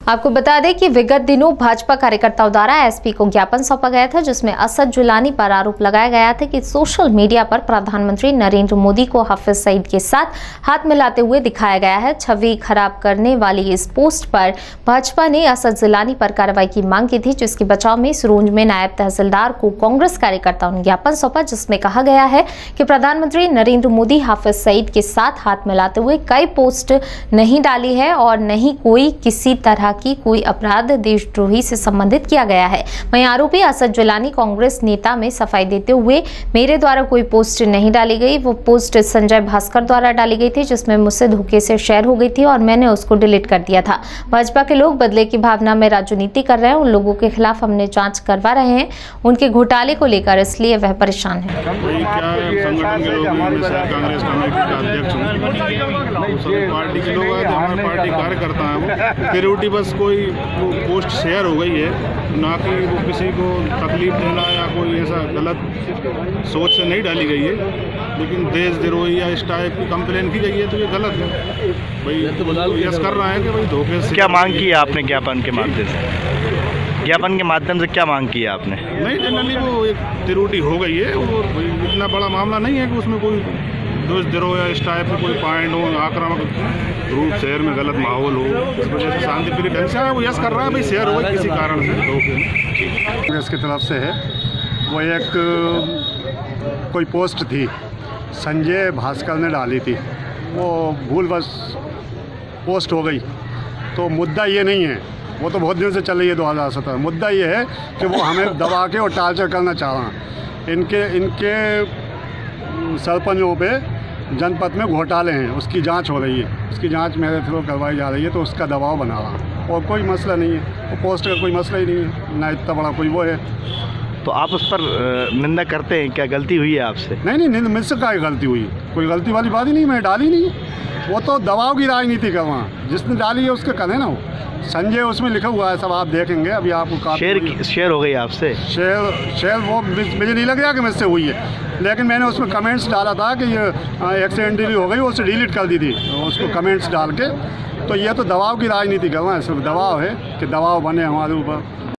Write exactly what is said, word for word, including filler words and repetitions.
आपको बता दें कि विगत दिनों भाजपा कार्यकर्ताओं द्वारा एसपी को ज्ञापन सौंपा गया था, जिसमें असद जुलानी पर आरोप लगाया गया था कि सोशल मीडिया पर प्रधानमंत्री नरेंद्र मोदी को हाफिज सईद के साथ हाथ मिलाते हुए दिखाया गया है। छवि खराब करने वाली इस पोस्ट पर भाजपा ने असद जुलानी पर कार्रवाई की मांग की थी, जिसके बचाव में सिरोंज में नायब तहसीलदार को कांग्रेस कार्यकर्ताओं ने ज्ञापन सौंपा, जिसमें कहा गया है कि प्रधानमंत्री नरेंद्र मोदी हाफिज सईद के साथ हाथ मिलाते हुए कई पोस्ट नहीं डाली है और नहीं कोई किसी तरह की कोई अपराध देशद्रोही से संबंधित किया गया है। वहीं आरोपी असद जुलानी कांग्रेस नेता में सफाई देते हुए मेरे द्वारा कोई पोस्ट नहीं डाली गई, वो पोस्ट संजय भास्कर द्वारा डाली गई थी, जिसमें मुझसे धोखे से शेयर हो गई थी और मैंने उसको डिलीट कर दिया था। भाजपा के लोग बदले की भावना में राजनीति कर रहे हैं, उन लोगों के खिलाफ हमने जांच करवा रहे हैं उनके घोटाले को लेकर, इसलिए वह परेशान है। पार्टी के लोग आए थे, हमारे पार्टी कार्यकर्ता हैं, क्रिएटिविटी बस कोई पोस्ट शेयर हो गई है, ना कि वो किसी को तकलीफ देना या कोई ऐसा गलत सोच से नहीं डाली गई है, लेकिन देशद्रोही या इस टाइप की कंप्लेन की गई है तो ये गलत है। भाई यस कर रहा है कि भाई धोखे से। क्या मांग की है आपने ज्ञापन के माध्यम से? ज्ञापन के माध्यम से क्या मांग की है आपने? नहीं, जनरली वो एक त्रुटि हो गई है, वो इतना बड़ा मामला नहीं है कि उसमें कोई देशद्रोह या इस टाइप का कोई पॉइंट हो, आक्रामक रूप शहर में गलत माहौल हो, इस वजह से शांति प्रिय ढंग से है वो यस कर रहा है भाई शेयर हो किसी कारण से धोखे। कांग्रेस की तरफ से है, वो एक कोई पोस्ट थी संजय भास्कर ने डाली थी, वो भूलवश पोस्ट हो गई। तो मुद्दा ये नहीं है, वो तो बहुत दिन से चल रही है दो हज़ार सत्रह। मुद्दा ये है कि वो हमें दबा के और टार्चर करना चाह रहा है। इनके इनके सरपंचों पे जनपद में घोटाले हैं, उसकी जांच हो रही है, उसकी जांच मेरे थ्रू करवाई जा रही है, तो उसका दबाव बना रहा और कोई मसला नहीं है। वो पोस्ट का कोई मसला ही नहीं है, ना इतना बड़ा कोई वो है। तो आप उस पर निंदा करते हैं, क्या गलती हुई है आपसे? नहीं नहीं नहीं, मुझसे क्या गलती हुई, कोई गलती वाली बात ही नहीं, मैं डाली नहीं। वो तो दबाव की राजनीति कर वहाँ, जिसने डाली है उसके करें ना। वो संजय उसमें लिखा हुआ है, सब आप देखेंगे अभी आपको। शेयर शेयर हो गई आपसे? शेयर शेयर वो मुझे नहीं लग रहा कि मुझसे हुई है, लेकिन मैंने उसमें कमेंट्स डाला था कि ये एक्सीडेंटली हो गई, वो उसे डिलीट कर दी थी उसको कमेंट्स डाल के। तो ये तो दबाव की राजनीति कर रहा है, सिर्फ दबाव है कि दबाव बने हमारे ऊपर।